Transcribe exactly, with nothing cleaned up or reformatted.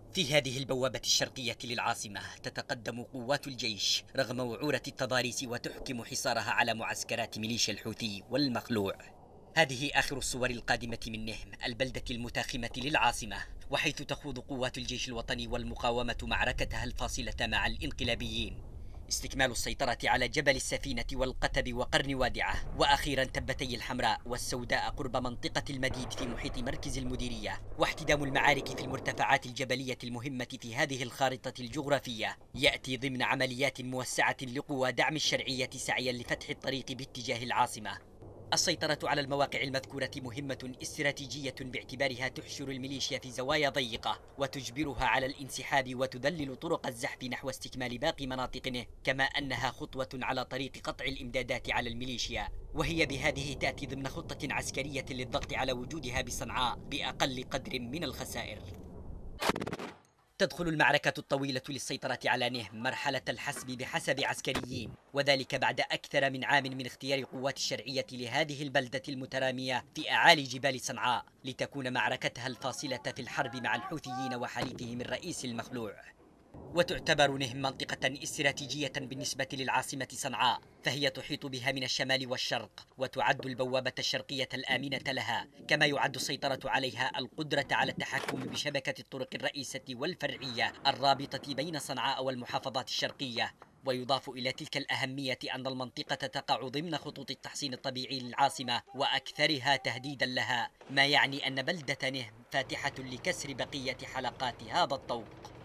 في هذه البوابة الشرقية للعاصمة تتقدم قوات الجيش رغم وعورة التضاريس وتحكم حصارها على معسكرات ميليشيا الحوثي والمخلوع. هذه آخر الصور القادمة من نهم، البلدة المتاخمة للعاصمة، وحيث تخوض قوات الجيش الوطني والمقاومة معركتها الفاصلة مع الانقلابيين. استكمال السيطرة على جبل السفينة والقتب وقرن وادعة، وأخيرا تبتي الحمراء والسوداء قرب منطقة المديد في محيط مركز المديرية، واحتدام المعارك في المرتفعات الجبلية المهمة في هذه الخارطة الجغرافية يأتي ضمن عمليات موسعة لقوى دعم الشرعية سعيا لفتح الطريق باتجاه العاصمة. السيطرة على المواقع المذكورة مهمة استراتيجية باعتبارها تحشر الميليشيا في زوايا ضيقة وتجبرها على الانسحاب وتذلل طرق الزحف نحو استكمال باقي مناطقه، كما أنها خطوة على طريق قطع الإمدادات على الميليشيا، وهي بهذه تأتي ضمن خطة عسكرية للضغط على وجودها بصنعاء بأقل قدر من الخسائر. تدخل المعركة الطويلة للسيطرة على نهم مرحلة الحسم بحسب عسكريين، وذلك بعد أكثر من عام من اختيار قوات الشرعية لهذه البلدة المترامية في أعالي جبال صنعاء لتكون معركتها الفاصلة في الحرب مع الحوثيين وحليفهم الرئيس المخلوع. وتعتبر نهم منطقة استراتيجية بالنسبة للعاصمة صنعاء، فهي تحيط بها من الشمال والشرق، وتعد البوابة الشرقية الآمنة لها، كما يعد السيطرة عليها القدرة على التحكم بشبكة الطرق الرئيسة والفرعية الرابطة بين صنعاء والمحافظات الشرقية. ويضاف إلى تلك الأهمية أن المنطقة تقع ضمن خطوط التحصين الطبيعي للعاصمة وأكثرها تهديدا لها، ما يعني أن بلدة نهم فاتحة لكسر بقية حلقات هذا الطوق.